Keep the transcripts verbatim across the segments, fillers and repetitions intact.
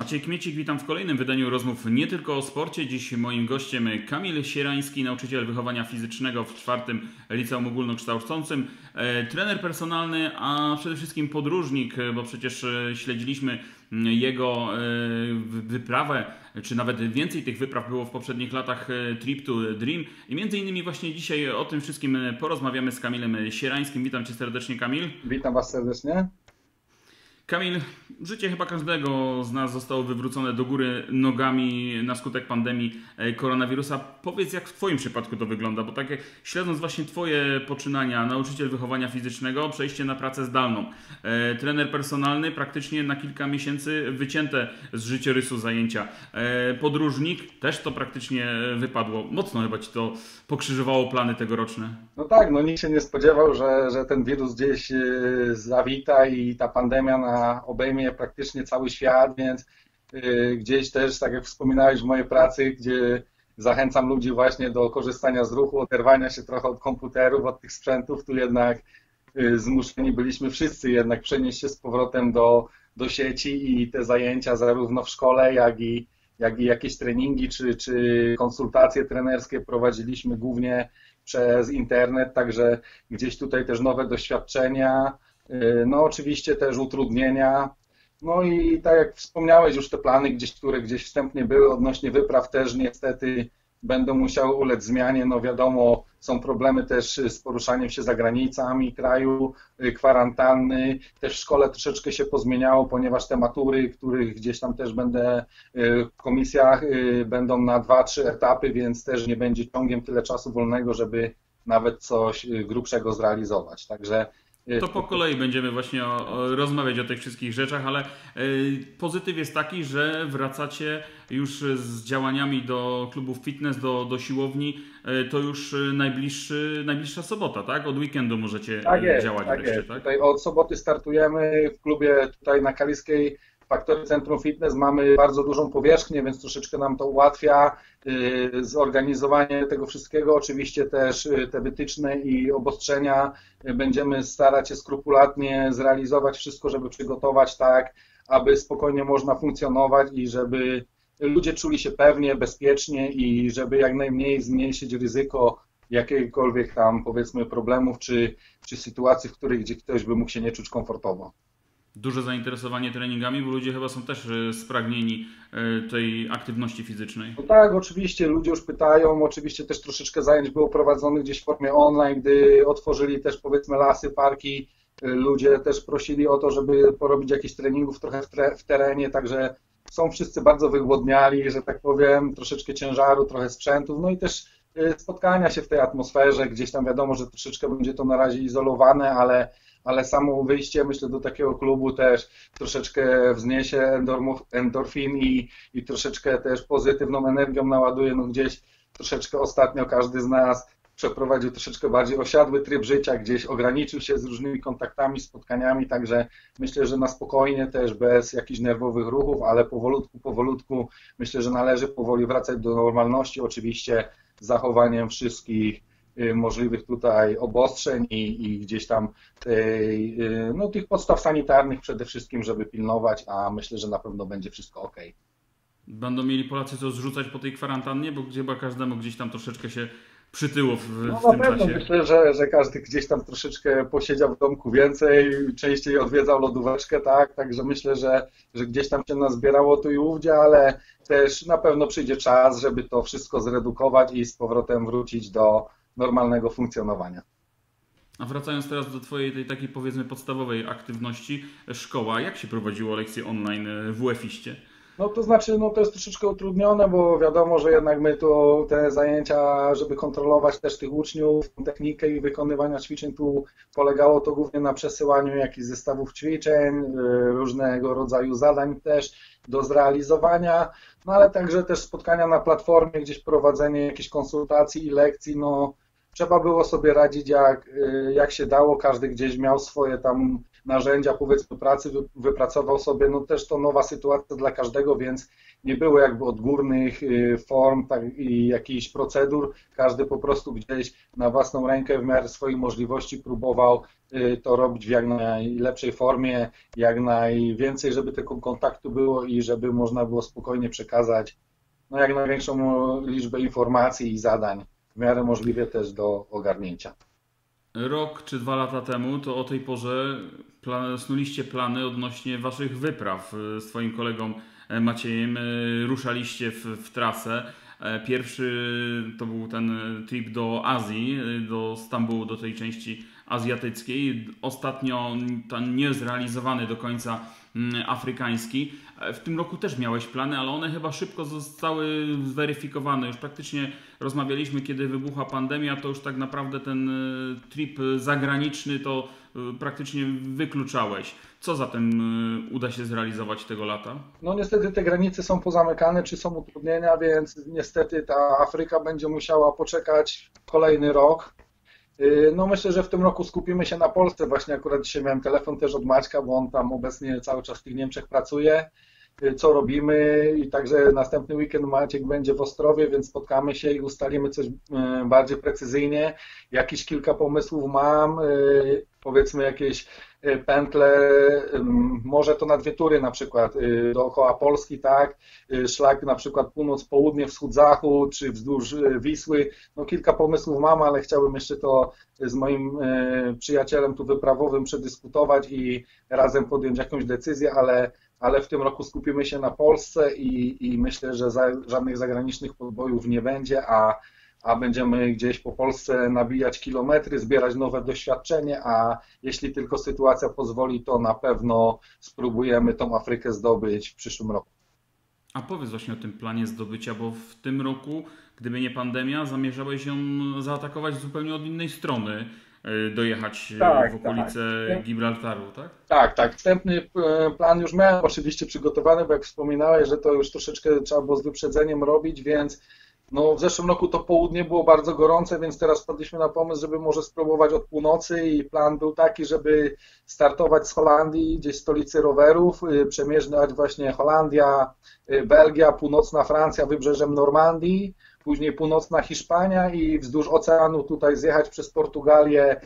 Maciej Kmiecik, witam w kolejnym wydaniu rozmów nie tylko o sporcie. Dziś moim gościem Kamil Sierański, nauczyciel wychowania fizycznego w czwartym Liceum Ogólnokształcącym, trener personalny, a przede wszystkim podróżnik, bo przecież śledziliśmy jego wyprawę, czy nawet więcej tych wypraw było w poprzednich latach, Trip to Dream. I między innymi właśnie dzisiaj o tym wszystkim porozmawiamy z Kamilem Sierańskim. Witam Cię serdecznie, Kamil. Witam Was serdecznie. Kamil, życie chyba każdego z nas zostało wywrócone do góry nogami na skutek pandemii koronawirusa. Powiedz, jak w Twoim przypadku to wygląda, bo tak jak śledząc właśnie Twoje poczynania, nauczyciel wychowania fizycznego, przejście na pracę zdalną, e, trener personalny, praktycznie na kilka miesięcy wycięte z życiorysu zajęcia, e, podróżnik, też to praktycznie wypadło. Mocno chyba Ci to pokrzyżowało plany tegoroczne. No tak, no nikt się nie spodziewał, że, że ten wirus gdzieś zawita i ta pandemia na obejmie praktycznie cały świat, więc gdzieś też, tak jak wspominałeś w mojej pracy, gdzie zachęcam ludzi właśnie do korzystania z ruchu, oderwania się trochę od komputerów, od tych sprzętów, tu jednak zmuszeni byliśmy wszyscy jednak przenieść się z powrotem do, do sieci i te zajęcia zarówno w szkole, jak i, jak i jakieś treningi czy, czy konsultacje trenerskie prowadziliśmy głównie przez internet, także gdzieś tutaj też nowe doświadczenia. No oczywiście też utrudnienia, no i tak jak wspomniałeś już te plany gdzieś, które gdzieś wstępnie były odnośnie wypraw też niestety będą musiały ulec zmianie, no wiadomo są problemy też z poruszaniem się za granicami kraju, kwarantanny, też w szkole troszeczkę się pozmieniało, ponieważ te matury, których gdzieś tam też będę w komisjach będą na dwa, trzy etapy, więc też nie będzie ciągiem tyle czasu wolnego, żeby nawet coś grubszego zrealizować, także to po kolei będziemy właśnie o, o, rozmawiać o tych wszystkich rzeczach, ale y, pozytyw jest taki, że wracacie już z działaniami do klubów fitness, do, do siłowni, y, to już najbliższy, najbliższa sobota, tak? Od weekendu możecie tak jest, działać tak wreszcie, jest. tak? Tutaj od soboty startujemy w klubie tutaj na Kaliskiej Faktory Centrum Fitness, mamy bardzo dużą powierzchnię, więc troszeczkę nam to ułatwia zorganizowanie tego wszystkiego. Oczywiście też te wytyczne i obostrzenia będziemy starać się skrupulatnie zrealizować wszystko, żeby przygotować tak, aby spokojnie można funkcjonować i żeby ludzie czuli się pewnie, bezpiecznie i żeby jak najmniej zmniejszyć ryzyko jakichkolwiek tam powiedzmy problemów czy, czy sytuacji, w których gdzie ktoś by mógł się nie czuć komfortowo. Duże zainteresowanie treningami, bo ludzie chyba są też spragnieni tej aktywności fizycznej. No tak, oczywiście ludzie już pytają, oczywiście też troszeczkę zajęć było prowadzonych gdzieś w formie online, gdy otworzyli też powiedzmy lasy, parki, ludzie też prosili o to, żeby porobić jakichś treningów trochę w terenie, także są wszyscy bardzo wygłodniali, że tak powiem, troszeczkę ciężaru, trochę sprzętów, no i też spotkania się w tej atmosferze, gdzieś tam wiadomo, że troszeczkę będzie to na razie izolowane, ale ale samo wyjście, myślę, do takiego klubu też troszeczkę wzniesie endorfin i, i troszeczkę też pozytywną energią naładuje, no gdzieś troszeczkę ostatnio każdy z nas przeprowadził troszeczkę bardziej osiadły tryb życia, gdzieś ograniczył się z różnymi kontaktami, spotkaniami, także myślę, że na spokojnie też, bez jakichś nerwowych ruchów, ale powolutku, powolutku myślę, że należy powoli wracać do normalności, oczywiście z zachowaniem wszystkich możliwych tutaj obostrzeń i, i gdzieś tam tej, no, tych podstaw sanitarnych przede wszystkim, żeby pilnować, a myślę, że na pewno będzie wszystko ok. Będą mieli Polacy co zrzucać po tej kwarantannie, bo chyba każdemu gdzieś tam troszeczkę się przytyło w, w no, tym na pewno czasie. Myślę, że, że każdy gdzieś tam troszeczkę posiedział w domku więcej, częściej odwiedzał lodóweczkę, tak, także myślę, że, że gdzieś tam się nazbierało tu i ówdzie, ale też na pewno przyjdzie czas, żeby to wszystko zredukować i z powrotem wrócić do normalnego funkcjonowania. A wracając teraz do Twojej tej takiej powiedzmy podstawowej aktywności, szkoła, jak się prowadziło lekcje online w U E F iście? No to znaczy, no to jest troszeczkę utrudnione, bo wiadomo, że jednak my tu te zajęcia, żeby kontrolować też tych uczniów, technikę i wykonywania ćwiczeń, tu polegało to głównie na przesyłaniu jakichś zestawów ćwiczeń, różnego rodzaju zadań też do zrealizowania, no ale także też spotkania na platformie, gdzieś prowadzenie jakichś konsultacji i lekcji, no trzeba było sobie radzić jak, jak się dało, każdy gdzieś miał swoje tam narzędzia, powiedzmy pracy, wypracował sobie, no też to nowa sytuacja dla każdego, więc nie było jakby odgórnych form tak, i jakichś procedur, każdy po prostu gdzieś na własną rękę w miarę swoich możliwości próbował to robić w jak najlepszej formie, jak najwięcej, żeby tego kontaktu było i żeby można było spokojnie przekazać no, jak największą liczbę informacji i zadań, w miarę możliwie też do ogarnięcia. Rok czy dwa lata temu to o tej porze plan, snuliście plany odnośnie waszych wypraw z twoim kolegą Maciejem. Ruszaliście w, w trasę. Pierwszy to był ten trip do Azji, do Stambułu, do tej części azjatyckiej. Ostatnio ten niezrealizowany do końca afrykański. W tym roku też miałeś plany, ale one chyba szybko zostały zweryfikowane. Już praktycznie rozmawialiśmy, kiedy wybuchła pandemia, to już tak naprawdę ten trip zagraniczny to praktycznie wykluczałeś. Co zatem uda się zrealizować tego lata? No niestety te granice są pozamykane, czy są utrudnienia, więc niestety ta Afryka będzie musiała poczekać kolejny rok. No myślę, że w tym roku skupimy się na Polsce. Właśnie akurat dzisiaj miałem telefon też od Maćka, bo on tam obecnie cały czas w tych Niemczech pracuje. Co robimy i także następny weekend Maciek będzie w Ostrowie, więc spotkamy się i ustalimy coś bardziej precyzyjnie. Jakieś kilka pomysłów mam, powiedzmy jakieś pętle, może to na dwie tury na przykład dookoła Polski, tak, szlak na przykład północ, południe, wschód, zachód, czy wzdłuż Wisły, no kilka pomysłów mam, ale chciałbym jeszcze to z moim przyjacielem tu wyprawowym przedyskutować i razem podjąć jakąś decyzję, ale ale w tym roku skupimy się na Polsce i, i myślę, że za, żadnych zagranicznych podbojów nie będzie, a, a będziemy gdzieś po Polsce nabijać kilometry, zbierać nowe doświadczenie, a jeśli tylko sytuacja pozwoli, to na pewno spróbujemy tą Afrykę zdobyć w przyszłym roku. A powiedz właśnie o tym planie zdobycia, bo w tym roku, gdyby nie pandemia, zamierzałeś ją zaatakować zupełnie od innej strony. Dojechać tak, w okolice tak. Gibraltaru, tak? Tak, tak. Wstępny plan już miałem oczywiście przygotowany, bo jak wspominałeś, że to już troszeczkę trzeba było z wyprzedzeniem robić, więc no w zeszłym roku to południe było bardzo gorące, więc teraz wpadliśmy na pomysł, żeby może spróbować od północy i plan był taki, żeby startować z Holandii, gdzieś stolicy rowerów, przemierzać właśnie Holandia, Belgia, północna Francja, wybrzeżem Normandii, później północna Hiszpania i wzdłuż oceanu tutaj zjechać przez Portugalię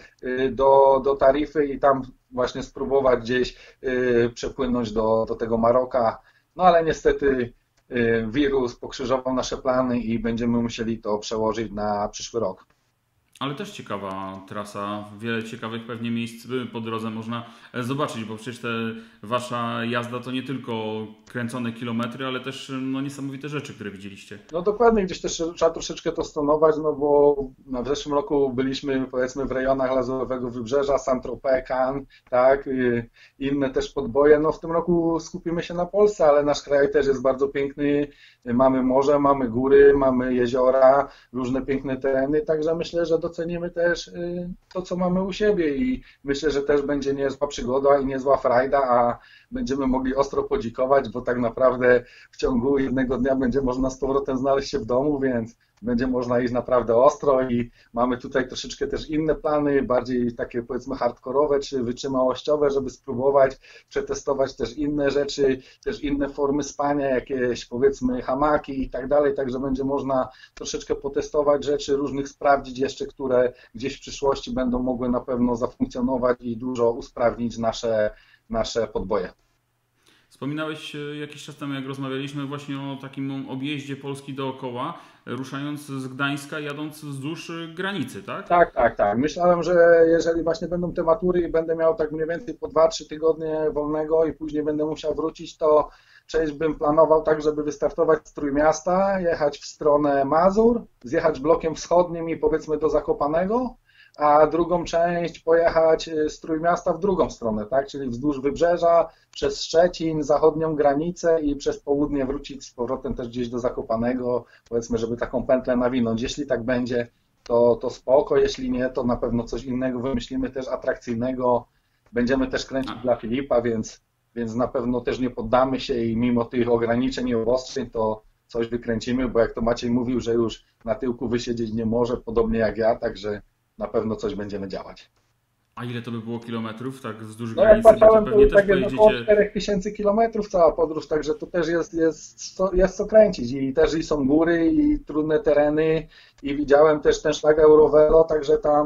do, do Taryfy i tam właśnie spróbować gdzieś przepłynąć do, do tego Maroka. No ale niestety wirus pokrzyżował nasze plany i będziemy musieli to przełożyć na przyszły rok. Ale też ciekawa trasa, wiele ciekawych pewnie miejsc po drodze można zobaczyć, bo przecież te wasza jazda to nie tylko kręcone kilometry, ale też no, niesamowite rzeczy, które widzieliście. No dokładnie, gdzieś też trzeba troszeczkę to stonować, no bo w zeszłym roku byliśmy powiedzmy w rejonach Lazurowego Wybrzeża, Saint-Tropez, Cannes, tak, inne też podboje. No w tym roku skupimy się na Polsce, ale nasz kraj też jest bardzo piękny, mamy morze, mamy góry, mamy jeziora, różne piękne tereny, także myślę, że docenimy też to, co mamy u siebie i myślę, że też będzie niezła przygoda i niezła frajda, a będziemy mogli ostro podzikować, bo tak naprawdę w ciągu jednego dnia będzie można z powrotem znaleźć się w domu, więc będzie można iść naprawdę ostro i mamy tutaj troszeczkę też inne plany, bardziej takie powiedzmy hardkorowe czy wytrzymałościowe, żeby spróbować przetestować też inne rzeczy, też inne formy spania, jakieś powiedzmy hamaki i tak dalej, także będzie można troszeczkę potestować rzeczy różnych, sprawdzić jeszcze, które gdzieś w przyszłości będą mogły na pewno zafunkcjonować i dużo usprawnić nasze, nasze podboje. Wspominałeś jakiś czas temu, jak rozmawialiśmy właśnie o takim objeździe Polski dookoła, ruszając z Gdańska, jadąc wzdłuż granicy, tak? Tak, tak, tak. Myślałem, że jeżeli właśnie będą te matury i będę miał tak mniej więcej po dwa trzy tygodnie wolnego i później będę musiał wrócić, to część bym planował tak, żeby wystartować z Trójmiasta, jechać w stronę Mazur, zjechać blokiem wschodnim i powiedzmy do Zakopanego, a drugą część pojechać z Trójmiasta w drugą stronę, tak? Czyli wzdłuż Wybrzeża, przez Szczecin, zachodnią granicę i przez południe wrócić z powrotem też gdzieś do Zakopanego, powiedzmy, żeby taką pętlę nawinąć. Jeśli tak będzie, to, to spoko, jeśli nie, to na pewno coś innego wymyślimy też atrakcyjnego. Będziemy też kręcić dla Filipa, więc, więc na pewno też nie poddamy się i mimo tych ograniczeń i obostrzeń, to coś wykręcimy, bo jak to Maciej mówił, że już na tyłku wysiedzieć nie może, podobnie jak ja, także na pewno coś będziemy działać. A ile to by było kilometrów, tak wzdłuż no, granicy? Jak patrzałem, to pewnie to też tak pojedziecie... około cztery tysiące kilometrów cała podróż, także to też jest, jest, jest co kręcić i też i są góry i trudne tereny i widziałem też ten szlak Eurovelo, także tam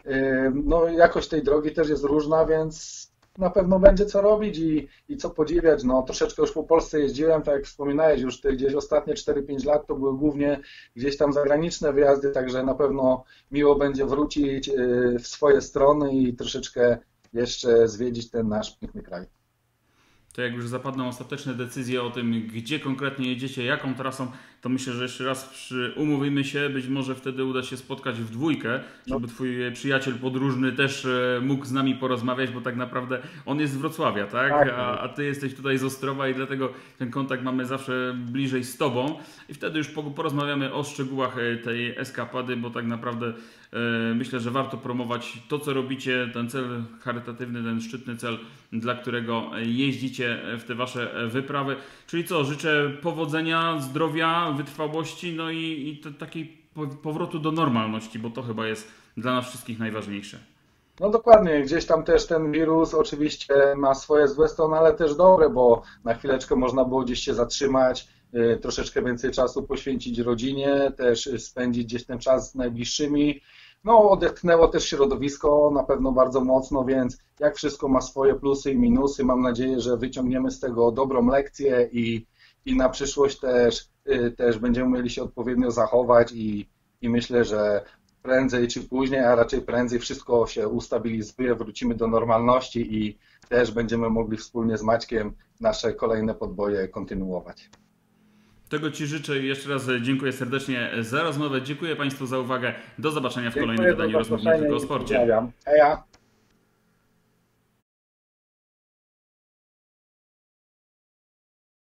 No jakość tej drogi też jest różna, więc na pewno będzie co robić i, i co podziwiać. No troszeczkę już po Polsce jeździłem, tak jak wspominałeś, już te gdzieś ostatnie cztery pięć lat to były głównie gdzieś tam zagraniczne wyjazdy, także na pewno miło będzie wrócić w swoje strony i troszeczkę jeszcze zwiedzić ten nasz piękny kraj. To jak już zapadną ostateczne decyzje o tym, gdzie konkretnie jedziecie, jaką trasą, to myślę, że jeszcze raz przy, umówimy się, być może wtedy uda się spotkać w dwójkę, No, żeby twój przyjaciel podróżny też e, mógł z nami porozmawiać, bo tak naprawdę on jest z Wrocławia, tak? tak, A, tak. a ty jesteś tutaj z Ostrowa i dlatego ten kontakt mamy zawsze bliżej z tobą i wtedy już po- porozmawiamy o szczegółach e, tej eskapady, bo tak naprawdę e, myślę, że warto promować to, co robicie, ten cel charytatywny, ten szczytny cel, dla którego jeździcie w te wasze wyprawy. Czyli co, życzę powodzenia, zdrowia, wytrwałości, no i, i to, takiej po- powrotu do normalności, bo to chyba jest dla nas wszystkich najważniejsze. No dokładnie, gdzieś tam też ten wirus oczywiście ma swoje złe strony, ale też dobre, bo na chwileczkę można było gdzieś się zatrzymać, y, troszeczkę więcej czasu poświęcić rodzinie, też y, spędzić gdzieś ten czas z najbliższymi. No odetchnęło też środowisko na pewno bardzo mocno, więc jak wszystko ma swoje plusy i minusy, mam nadzieję, że wyciągniemy z tego dobrą lekcję i, i na przyszłość też, y, też będziemy mieli się odpowiednio zachować i, i myślę, że prędzej czy później, a raczej prędzej wszystko się ustabilizuje, wrócimy do normalności i też będziemy mogli wspólnie z Maćkiem nasze kolejne podboje kontynuować. Tego Ci życzę i jeszcze raz dziękuję serdecznie za rozmowę. Dziękuję Państwu za uwagę. Do zobaczenia w kolejnym Dziękuję za wydaniu Rozmów nie zaproszenie tylko o i sporcie. pozdrawiam. Heja!